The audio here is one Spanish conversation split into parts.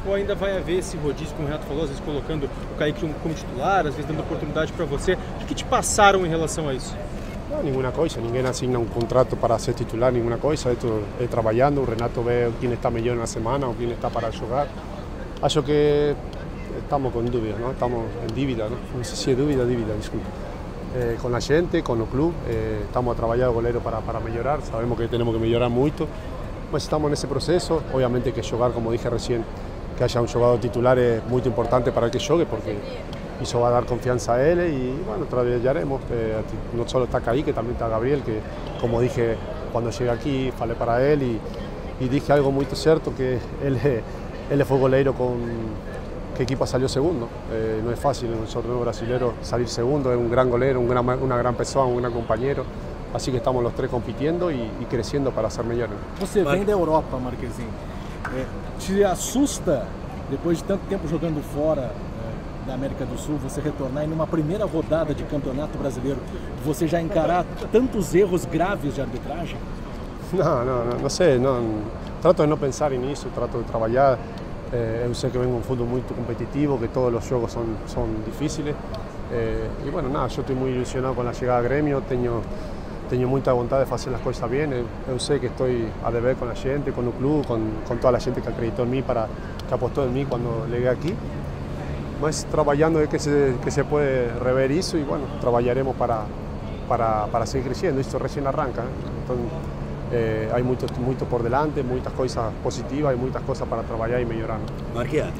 Ou ainda vai haver esse rodízio, como o Renato falou, às vezes colocando o Kaique como titular, às vezes dando oportunidade para você? O que te passaram em relação a isso? No, ninguna cosa, ninguém asigna un contrato para ser titular, ninguna cosa, esto es trabajando, Renato ve quién está mejor en la semana o quién está para jugar. Acho que estamos con dúvidas, ¿no? Estamos en dívida, no sé si es dúvida, disculpe. Con la gente, con el club, estamos a trabajar goleiro para mejorar, sabemos que tenemos que mejorar mucho, pues estamos en ese proceso, obviamente que jugar, como dije recién, que haya un jugador titular es muy importante para que juegue porque eso va a dar confianza a él y bueno, trabajaremos, no solo está Kaique, también está Gabriel, que como dije cuando llegué aquí, falé para él y dije algo muy cierto, que él fue goleiro con que equipo salió segundo. No es fácil en el torneo brasileño salir segundo, es un gran golero, una gran persona, un gran compañero. Así que estamos los tres compitiendo y creciendo para ser mejores. Você vem da Europa, Marquezinho. Te assusta, depois de tanto tempo jogando fora da América do Sul, você retornar e numa primeira rodada de campeonato brasileiro, você já encarar tantos erros graves de arbitragem? No sé, trato de no pensar en eso, trato de trabajar. Yo sé que vengo de un fútbol muy competitivo, que todos los juegos son difíciles. Y bueno, nada, yo estoy muy ilusionado con la llegada al gremio, tengo mucha voluntad de hacer las cosas bien. Yo sé que estoy a deber con la gente, con el club, con toda la gente que acreditó en mí, que apostó en mí cuando llegué aquí. Pues trabajando es que se puede rever eso y bueno, trabajaremos para seguir creciendo. Esto recién arranca, Entonces, hay mucho por delante, muitas coisas positivas e muitas coisas para trabalhar e melhorar. Marquinhos,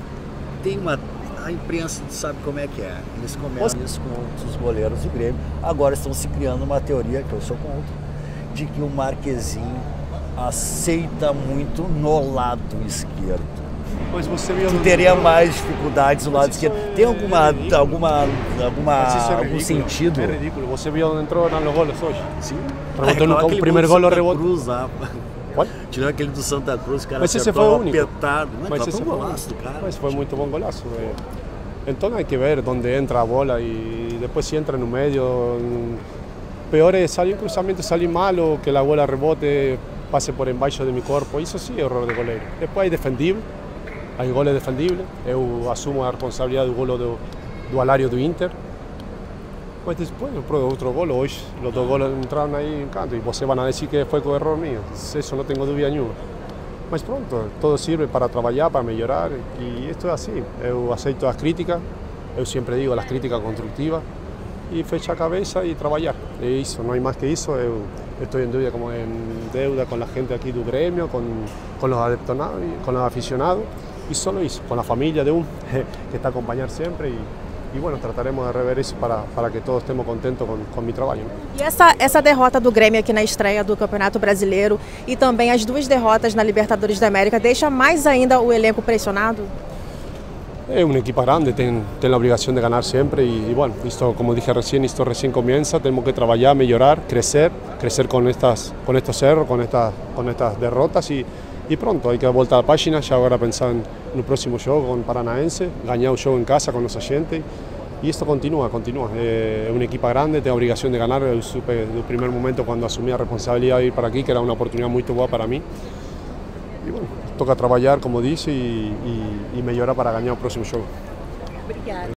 a imprensa sabe como é que é. Eles começam isso com os goleiros do Grêmio. Agora estão se criando uma teoria, que eu sou contra, de que o Marquezinho aceita muito no lado esquerdo. Mas você viu... Tu teria mais dificuldades no lado esquerdo. Tem algum sentido? É ridículo. Você viu onde entrou nos goles hoje? Sim. Rebotou no primeiro gol, rebotou. Tirou aquele do Santa Cruz, cara. Mas esse foi o único. Mas esse foi um golaço do cara. Mas foi muito bom golaço. Então hay que ver onde entra a bola e depois se entra no meio. Peor es salir un cruzamiento, salir mal o que la bola rebote, pase por embaixo de mi corpo. Eso sí es error de goleiro. Después hay defendible. Hay goles defendibles, eu asumo a responsabilidade do gol do Alário do Inter. Mas depois, outro gol, hoje, os dois goles entraram aí em canto e vocês vão dizer que foi com erro meu. Isso não tenho dúvida nenhuma. Mas pronto, todo sirve para trabalhar, para melhorar e isto é assim. Eu aceito as críticas, eu sempre digo as críticas construtivas e fechar a cabeça e trabalhar. É isso, não há mais que isso. Eu estou em dúvida, como em deuda com a gente aqui do Grêmio, com os adeptonados, com os aficionados. Y solo eso, con la familia de que está a acompañar siempre y bueno, trataremos de rever eso para que todos estemos contentos com mi trabalho. E essa derrota do Grêmio aqui na estreia do Campeonato Brasileiro e também as duas derrotas na Libertadores da América deixa mais ainda o elenco pressionado? Es un equipo grande, tiene la obligación de ganar siempre y bueno, esto, como dije recién, esto recién comienza, tenemos que trabajar, mejorar, crecer con estos errores, con estas derrotas y pronto hay que dar vuelta a la página, ya ahora pensar en el próximo juego con Paranaense, ganar un juego en casa con los agentes y esto continúa. Es un equipo grande, tengo obligación de ganar, yo supe desde el primer momento cuando asumí la responsabilidad de ir para aquí que era una oportunidad muy buena para mí. Y bueno, toca trabajar como dice y mejorar para ganar el próximo juego. Obrigada.